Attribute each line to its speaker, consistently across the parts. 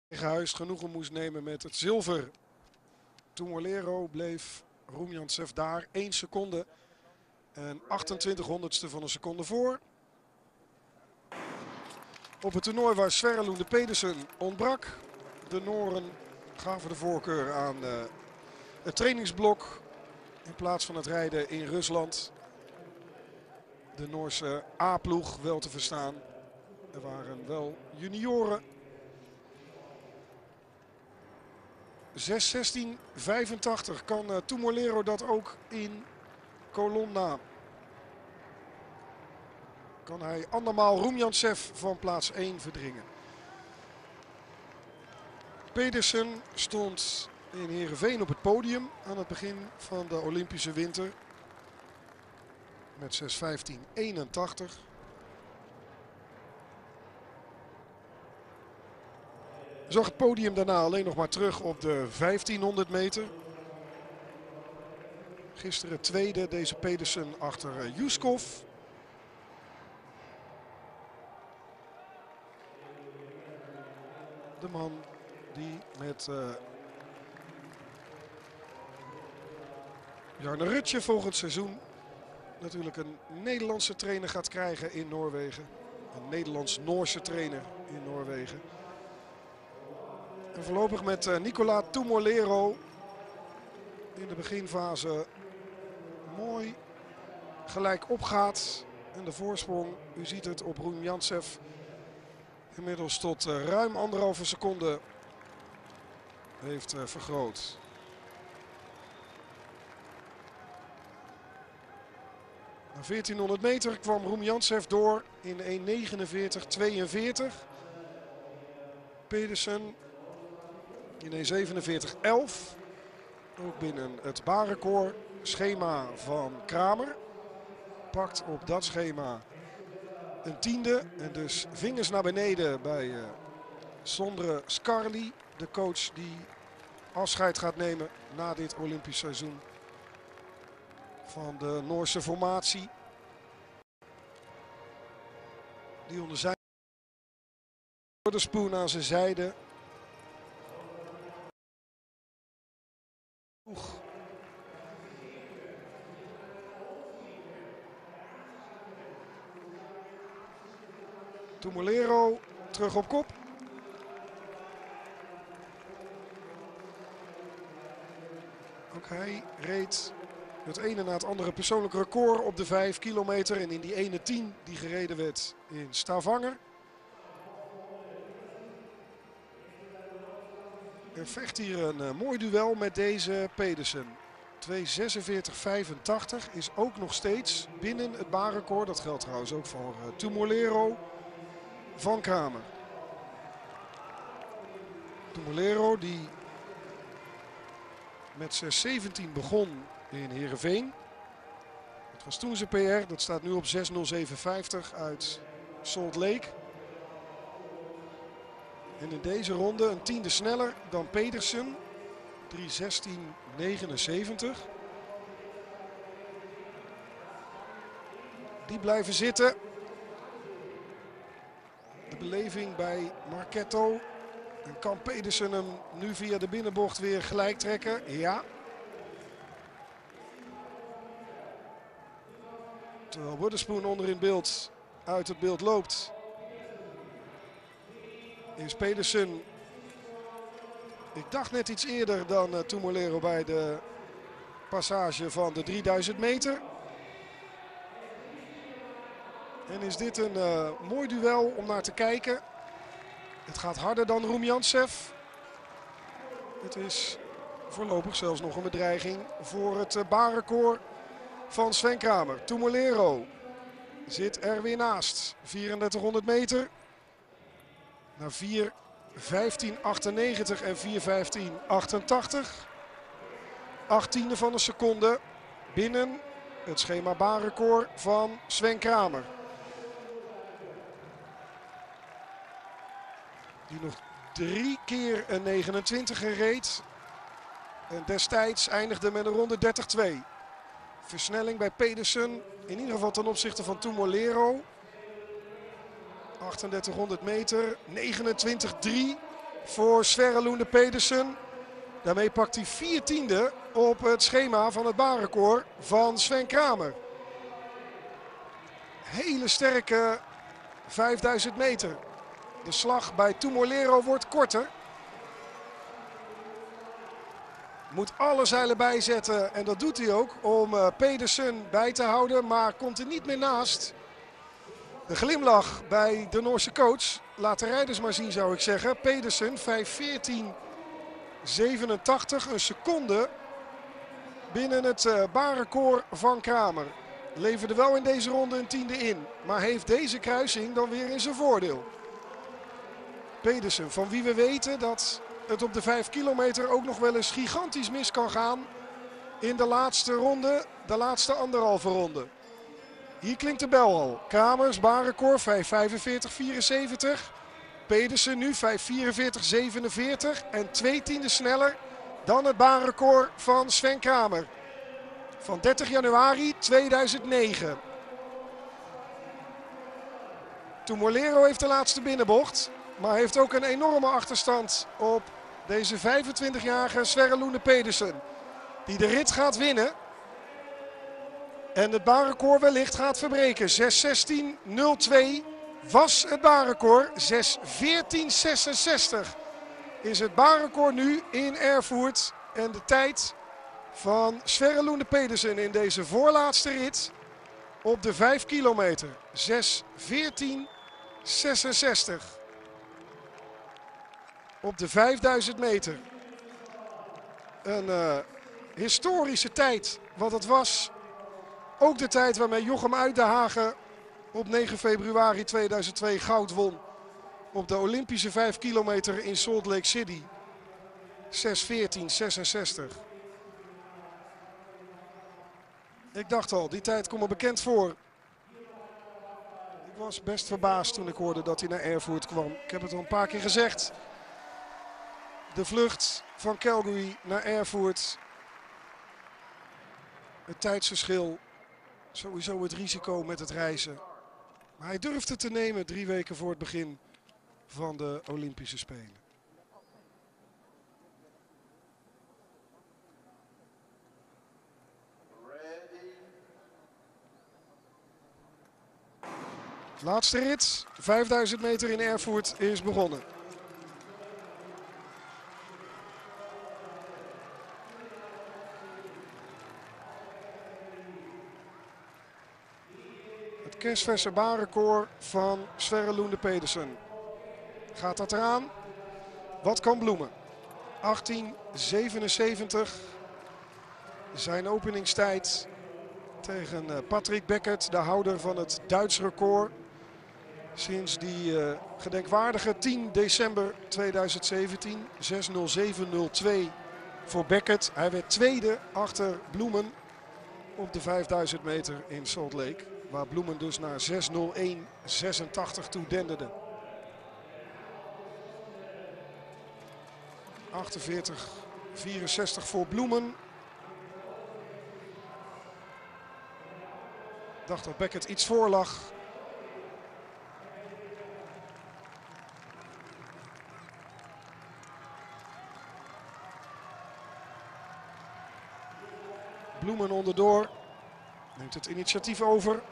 Speaker 1: Huis genoegen moest nemen met het zilver. Tumolero bleef Rumjantsev daar 1 seconde en 2800ste van een seconde voor. Op het toernooi waar Sverre Lunde Pedersen ontbrak. De Nooren gaven de voorkeur aan het trainingsblok in plaats van het rijden in Rusland. De Noorse A-ploeg wel te verstaan. Er waren wel junioren. 6:16:85 kan Tumolero dat ook in Colonna. Kan hij andermaal Rumjantsev van plaats 1 verdringen. Pedersen stond in Heerenveen op het podium aan het begin van de Olympische winter. Met 6:15:81. Zag het podium daarna alleen nog maar terug op de 1500 meter. Gisteren tweede deze Pedersen achter Juskov. De man die met Jarne Rutje volgend seizoen natuurlijk een Nederlandse trainer gaat krijgen in Noorwegen. Een Nederlands-Noorse trainer in Noorwegen. En voorlopig met Nicola Tumolero in de beginfase mooi gelijk opgaat. En de voorsprong, u ziet het op Rumjantsev, inmiddels tot ruim 1,5 seconde heeft vergroot. Na 1400 meter kwam Rumjantsev door in 1:49:42. Pedersen in 1:47:11. Ook binnen het baanrecord schema van Kramer. Pakt op dat schema een 10e. En dus vingers naar beneden bij Sondre Skarli. De coach die afscheid gaat nemen na dit Olympisch seizoen. Van de Noorse formatie. Die onder zijn Wotherspoon aan zijn zijde. Tumolero terug op kop. Ook hij reed het ene na het andere persoonlijk record op de 5 kilometer. En in die ene 10 die gereden werd in Stavanger. Er vecht hier een mooi duel met deze Pedersen. 2:46:85 is ook nog steeds binnen het baanrecord. Dat geldt trouwens ook voor Tumolero van Kramer. Tumolero die met 6:17 begon in Heerenveen. Dat was toen zijn PR. Dat staat nu op 6:07:50 uit Salt Lake. En in deze ronde een 10e sneller dan Pedersen. 3:16:79. Die blijven zitten. De beleving bij Marketto. En kan Pedersen hem nu via de binnenbocht weer gelijk trekken? Ja. Terwijl Wotherspoon onder in beeld uit het beeld loopt. Is Pedersen, ik dacht net iets eerder dan Tumolero bij de passage van de 3000 meter. En is dit een mooi duel om naar te kijken. Het gaat harder dan Rumjantsev. Het is voorlopig zelfs nog een bedreiging voor het baanrecord van Sven Kramer. Tumolero zit er weer naast. 3400 meter. Na 4:15:98 en 4:15:88. 18e van een seconde binnen het schema baanrecord van Sven Kramer. Die nog 3 keer een 29 reed. En destijds eindigde met een ronde 30:2. Versnelling bij Pedersen. In ieder geval ten opzichte van Tumolero. 3800 meter. 29:3. voor Sverre Lunde Pedersen. Daarmee pakt hij 14e op het schema van het baanrecord van Sven Kramer. Hele sterke 5000 meter. De slag bij Tumolero wordt korter. Moet alle zeilen bijzetten en dat doet hij ook om Pedersen bij te houden. Maar komt er niet meer naast. De glimlach bij de Noorse coach. Laat de rijders maar zien, zou ik zeggen. Pedersen 5:14:87. Een seconde binnen het baanrecord van Kramer. Leverde wel in deze ronde een 10e in. Maar heeft deze kruising dan weer in zijn voordeel. Pedersen, van wie we weten dat het op de 5 kilometer ook nog wel eens gigantisch mis kan gaan. In de laatste ronde, de laatste anderhalve ronde. Hier klinkt de bel al. Kramers baanrecord 5:45:74. Pedersen nu 5:44:47 en 2 tienden sneller dan het baanrecord van Sven Kramer. Van 30 januari 2009. Tumolero heeft de laatste binnenbocht. Maar heeft ook een enorme achterstand op deze 25-jarige Sverre Lunde Pedersen. Die de rit gaat winnen. En het baanrecord wellicht gaat verbreken. 6:16:02 was het baanrecord. 6:14:66 is het baanrecord nu in Erfurt. En de tijd van Sverre Lunde Pedersen in deze voorlaatste rit op de 5 kilometer. 6:14:66. Op de 5000 meter. Een historische tijd wat het was. Ook de tijd waarmee Jochem Uitenhagen op 9 februari 2002 goud won. Op de Olympische 5 kilometer in Salt Lake City. 6:14:66. Ik dacht al, die tijd komt me bekend voor. Ik was best verbaasd toen ik hoorde dat hij naar Erfurt kwam. Ik heb het al een paar keer gezegd. De vlucht van Calgary naar Erfurt. Het tijdsverschil. Sowieso het risico met het reizen. Maar hij durft het te nemen 3 weken voor het begin van de Olympische Spelen. Laatste rit, 5000 meter in Erfurt is begonnen. Het kerstverse baanrecord van Sverre Lunde Pedersen. Gaat dat eraan? Wat kan bloemen? 18:77. Zijn openingstijd tegen Patrick Beckert, de houder van het Duits record. Sinds die gedenkwaardige 10 december 2017. 6:07:02 voor Beckert. Hij werd tweede achter Bloemen op de 5000 meter in Salt Lake. Waar Bloemen dus naar 6:01:86 toe denderde. 48:64 voor Bloemen. Ik dacht dat Beckert iets voor lag. Bloemen onderdoor. Neemt het initiatief over.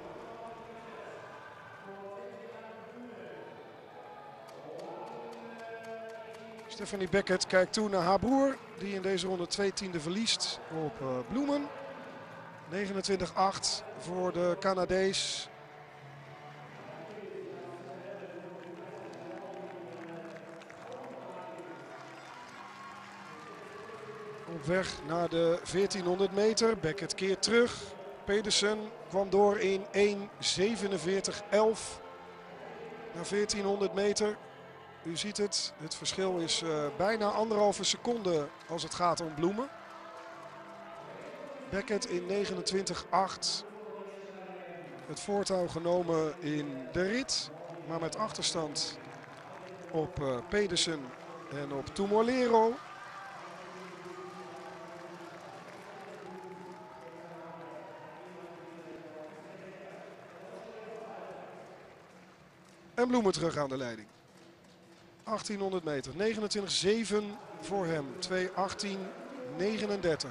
Speaker 1: Stephanie Beckert kijkt toe naar haar broer. Die in deze ronde 2 tienden verliest op Bloemen. 29:08 voor de Canadees. Op weg naar de 1400 meter. Beckert keert terug. Pedersen kwam door in 1:47:11 na 1400 meter. U ziet het, het verschil is bijna 1,5 seconde als het gaat om Bloemen. Beckert in 29:08. Het voortouw genomen in de rit. Maar met achterstand op Pedersen en op Tumolero. En Bloemen terug aan de leiding. 1800 meter. 29-7 voor hem. 2:18:39.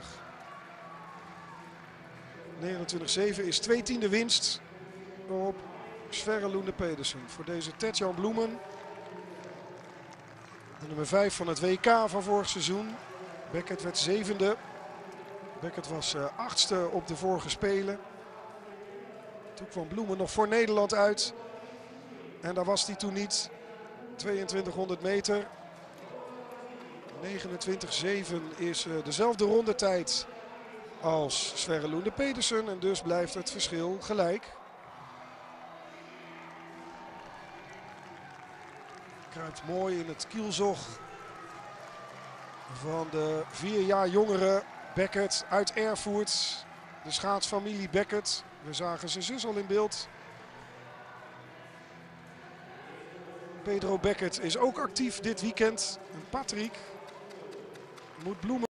Speaker 1: 29-7 is 2/10 winst op Sverre Lunde Pedersen. Voor deze Ted-Jan Bloemen. De nummer 5 van het WK van vorig seizoen. Beckert werd 7e. Beckert was 8e op de vorige Spelen. Toen kwam Bloemen nog voor Nederland uit. En daar was hij toen niet. 2200 meter. 29-7 is dezelfde rondetijd als Sverre Lunde Pedersen. En dus blijft het verschil gelijk. Kruipt mooi in het kielzog van de 4 jaar jongere Beckert uit Erfurt. De schaatsfamilie Beckert. We zagen zijn zus al in beeld. Pedro Beckert is ook actief dit weekend. En Patrick moet Bloemen